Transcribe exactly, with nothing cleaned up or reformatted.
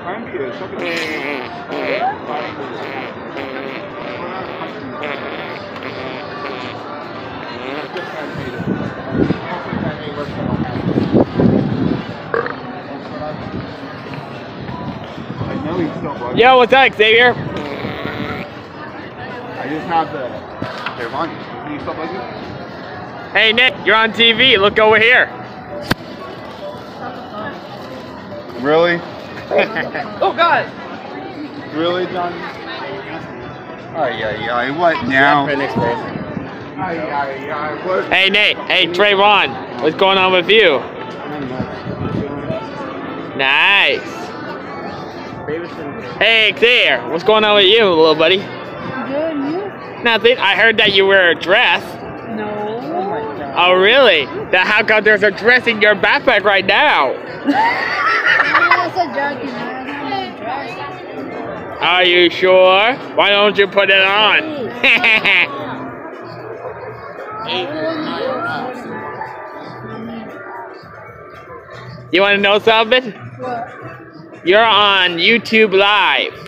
Thank you. It's okay. I know he's still bugging. Yo, what's up, Xavier? I just have the. They're on you. Can you still bugging? Hey, Nick, you're on T V. Look over here. Really? Oh, God. Really, John? Ay, ay, ay. What now? Ay, ay, ay. What? Hey, Nate. Hey, Trayvon. What's going on with you? Nice. Hey, Xavier. What's going on with you, little buddy? Good, you? Nothing. I heard that you wear a dress. No. Oh, really? Then how come there's a dress in your backpack right now? That's a jacket, man. That's a dress. Are you sure? Why don't you put it on? You want to know something? What? You're on YouTube Live.